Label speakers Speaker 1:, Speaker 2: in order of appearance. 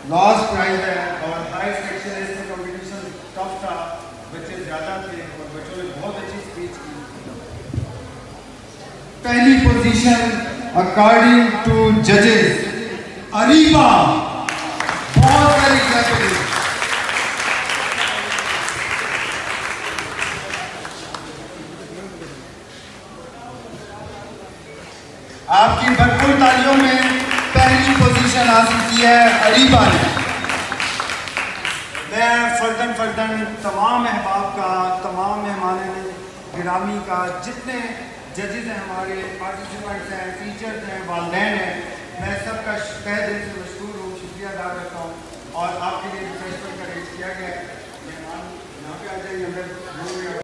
Speaker 1: Lost prize है और high section है, इसमें कंपटीशन टफ था, बच्चे ज़्यादा थे और बच्चों ने बहुत अच्छी स्पीच की। पहली पोजीशन अकॉर्डिंग टू जजेस अरीबा, बहुत सारी क्लैपिंग। आपकी भरपूर तालियों में पहली पोजीशन हासिल की है अरीबा ने। मैं फर्दन तमाम अहबाब का, तमाम मेहमान गिरामी का, जितने जजेस हैं, हमारे पार्टिसिपेंट्स हैं, टीचर्स हैं, वालिदैन हैं, मैं सबका तहे दिल से मशकूर हूँ, शुक्रिया अदा करता हूँ। और आपके लिए रिफ्रेशमेंट का अरेंज किया गया है। मेहमान यहाँ पे आ जाइए अंदर।